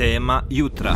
Tema jutra.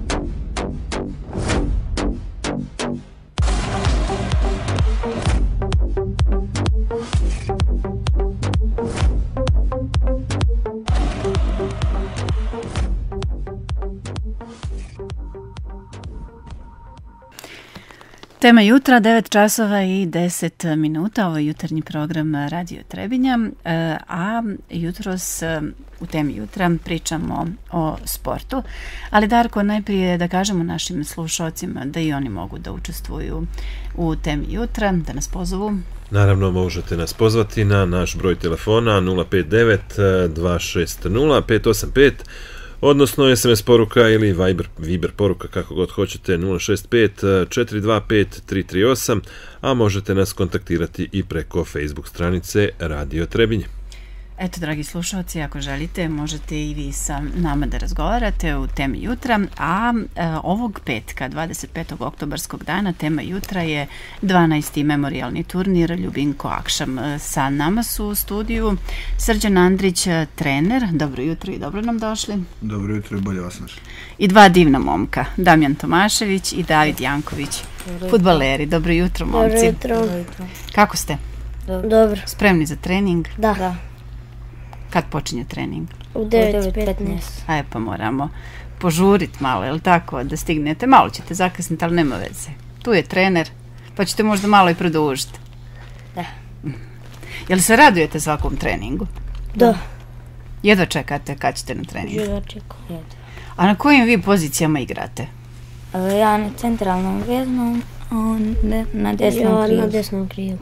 Tema jutra, 9 časova i 10 minuta, ovo je jutarnji program Radio Trebinja, a jutros u temi jutra pričamo o sportu, ali Darko, najprije da kažemo našim slušalcima da i oni mogu da učestvuju u temi jutra, da nas pozovu. Naravno, možete nas pozvati na naš broj telefona 059 260 585, odnosno SMS poruka ili Viber poruka, kako god hoćete, 065 425 338, a možete nas kontaktirati i preko Facebook stranice Radio Trebinje. Eto, dragi slušalci, ako želite, možete i vi sa nama da razgovarate u temi jutra, a ovog petka, 25. oktobarskog dana, tema jutra je 12. memorijalni turnir Ljubinko Akšam. Sa nama su u studiju Srđan Andrić, trener. Dobro jutro i dobro nam došli. Dobro jutro i bolje vas našli. I dva divna momka, Damjan Tomašević i David Janković, fudbaleri. Dobro jutro, momci. Dobro jutro. Kako ste? Dobro. Spremni za trening? Da. Kad počinje trening? U 9:15. Aj, pa moramo požuriti malo, je li tako, da stignete. Malo ćete zakasniti, ali nema veze. Tu je trener, pa ćete možda malo i produžiti. Da. Jel se radujete svakom treningu? Da. Jedva čekate kad ćete na trening? Jedva čekam. A na kojim vi pozicijama igrate? Ja na centralnom veznom, a on na desnom krilu. Ja na desnom krilu.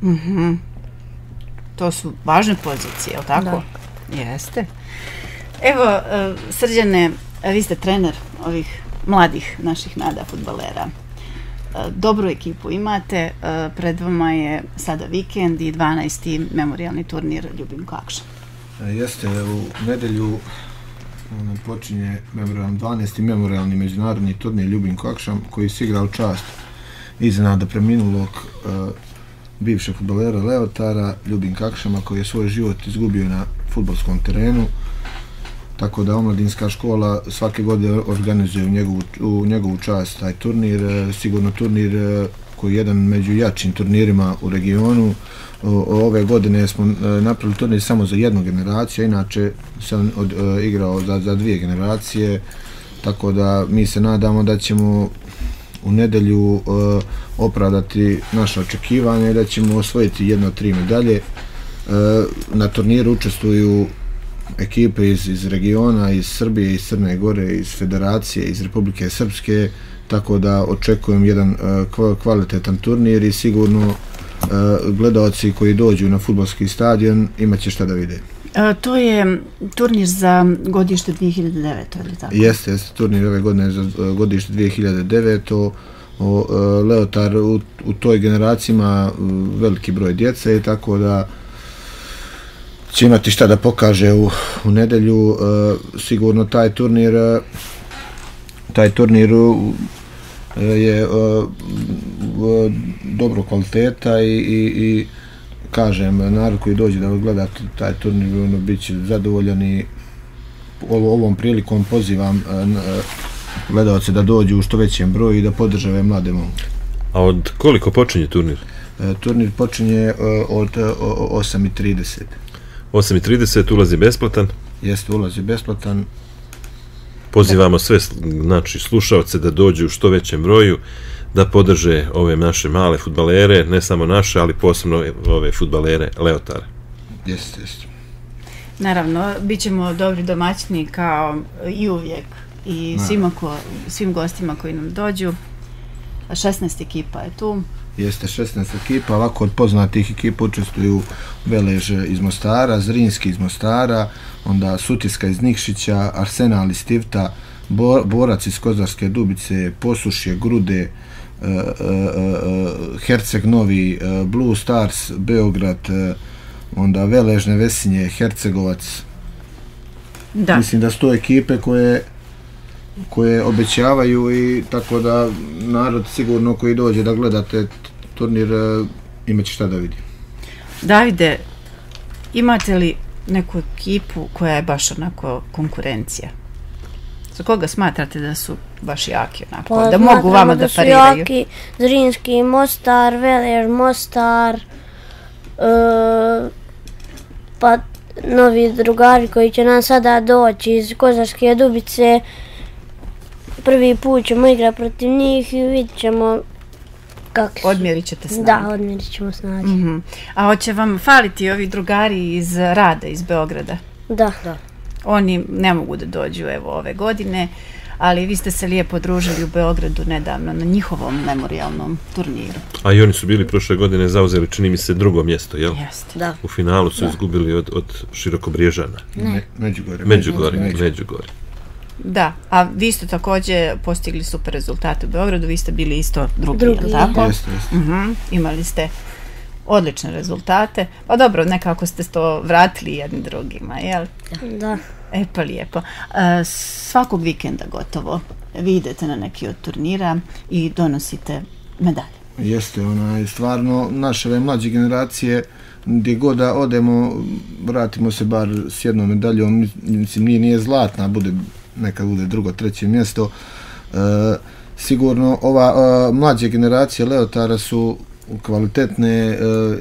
To su važne pozicije, je li tako? Da. Jeste. Evo, Srđane, vi ste trener ovih mladih naših nada fudbalera. Dobru ekipu imate, pred vama je sada vikend i 12. memorijalni turnir Ljubinko Akšam. Jeste, u nedelju počinje 12. memorijalni međunarodni turnir Ljubinko Akšam, koji se igra u čast iznenada preminulog bivšeg fudbalera Leotara, Ljubinka Akšama, koji je svoj život izgubio na fudbalskom terenu, tako da omladinska škola svake godine organizuje u njegovu čast taj turnir, sigurno turnir koji je jedan među jačim turnirima u regionu. Ove godine smo napravili turnir samo za jednu generaciju, inače sam igrao za dvije generacije, tako da mi se nadamo da ćemo u nedelju opravdati naše očekivanje i da ćemo osvojiti 1 od 3 medalje. Na turniru učestvuju ekipe iz regiona, iz Srbije, iz Crne Gore, iz Federacije, iz Republike Srpske, tako da očekujem jedan kvalitetan turnir i sigurno gledaoci koji dođu na fudbalski stadion imaće šta da vide. To je turnir za godište 2009. ili tako? Jeste, turnir ove godine za godište 2009. Leotar u toj generaciji ima veliki broj djece, tako da će imati šta da pokaže u nedelju. Sigurno taj turnir je dobro kvaliteta i kažem, narod koji dođe da gleda taj turnir bit će zadovoljan i ovom prilikom pozivam gledalce da dođu u što većem broju i da podrže ove mlade momke. A od koliko počinje turnir? Turnir počinje od 8:30. 8:30, ulaz je besplatan? Jeste, ulaz je besplatan. Pozivamo sve slušalce da dođu u što većem broju, da podrže ove naše male fudbalere, ne samo naše, ali posebno ove fudbalere Leotara. Jeste. Naravno, bit ćemo dobri domaćini kao i uvijek i svim gostima koji nam dođu. 16 ekipa je tu. Jeste, 16 ekipa, ovako od poznatih ekipa učestvuju Velež iz Mostara, Zrinski iz Mostara, onda Sutjeska iz Nikšića, Arsenal iz Tivta, Borac iz Kozarske Dubice, Posušje, Grude, Herceg Novi, Blue Stars, Beograd, onda Veležne Vesinje, Hercegovac. Da. Mislim da su to ekipe koje obećavaju i tako da narod sigurno koji dođe da gledate turnir imaće šta da vidi. Davide, imate li neku ekipu koja je baš onako konkurencija? Za koga smatrate da su baš jaki, onako, Pa da mogu vama da su pariraju? jaki Zrinski, Mostar, Veler, Mostar, pa novi drugari koji će nam sada doći iz Kozarske Dubice. Prvi put ćemo igrati protiv njih i vidit ćemo kako su. Odmjerit ćete snagu. Da, odmjerit ćemo snagu. A hoće vam faliti ovi drugari iz Rada, iz Beograda? Da. Oni ne mogu da dođu evo ove godine, ali vi ste se lijepo družili u Beogradu nedavno na njihovom memorijalnom turniru. A i oni su bili prošle godine zauzeli, čini mi se, drugo mjesto, jel? Jeste. Da. U finalu su izgubili od Širokobriježana. Međugorje. Da, a vi ste također postigli super rezultate u Beogradu, vi ste bili isto drugi, jel' tako? Jeste. Imali ste odlične rezultate, pa dobro, nekako ste to vratili jednim drugima, jel? Da. Pa lijepo. Svakog vikenda gotovo vi idete na neki od turnira i donosite medalje. Jeste, stvarno naše ove mlađe generacije, gdje god da odemo, vratimo se bar s jednom medaljom, mislim nije zlatna, nekad bude drugo, treće mjesto. Sigurno ova mlađe generacije leotara su kvalitetne,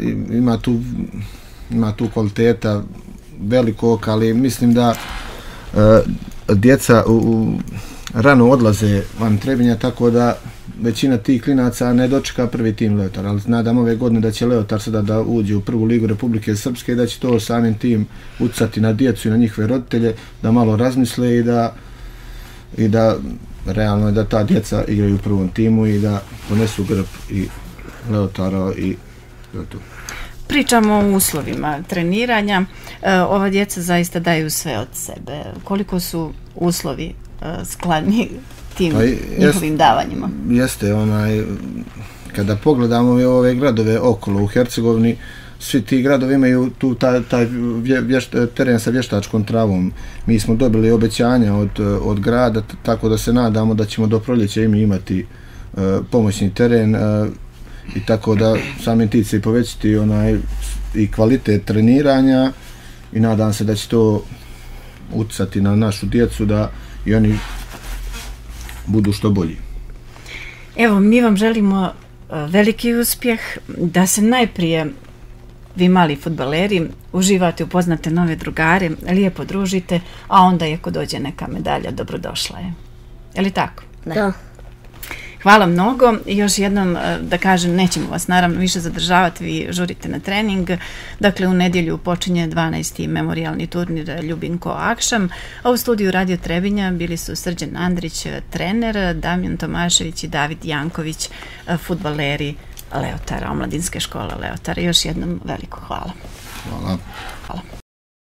ima tu kvaliteta velikog, ali mislim da djeca rano odlaze van Trebinja, tako da većina tih klinaca ne dočeka prvi tim leotar, ali nadam ove godine da će leotar sada da uđe u prvu ligu Republike Srpske i da će to samim tim utjecati na djecu i na njihove roditelje, da malo razmisle i da realno je da ta djeca igraju u prvom timu i da ponesu grb i leotara i to. Pričamo o uslovima treniranja. Ova djeca zaista daju sve od sebe. Koliko su uslovi skladni tim njihovim davanjima? Jeste, kada pogledamo ove gradove okolo u Hercegovini, svi ti gradovi imaju tu taj teren sa vještačkom travom. Mi smo dobili obećanja od grada, tako da se nadamo da ćemo do proljeća imati pomoćni teren i tako da samim tim se povećati i kvalitet treniranja i nadam se da će to utjecati na našu djecu da i oni budu što bolji. Evo, mi vam želimo veliki uspjeh, da se najprije vi mali fudbaleri uživate, upoznate nove drugare, lijepo družite, a onda i ako dođe neka medalja, dobrodošla je. Je li tako? Da. Hvala mnogo i još jednom da kažem, nećemo vas naravno više zadržavati, vi žurite na trening. Dakle, u nedjelju počinje 12. memorijalni turnir Ljubinko Akšam, a u studiju Radio Trebinja bili su Srđan Andrić, trener, Damjan Tomašević i David Janković, fudbaleri Leotara, omladinske škole Leotara. Još jednom veliko hvala. Hvala.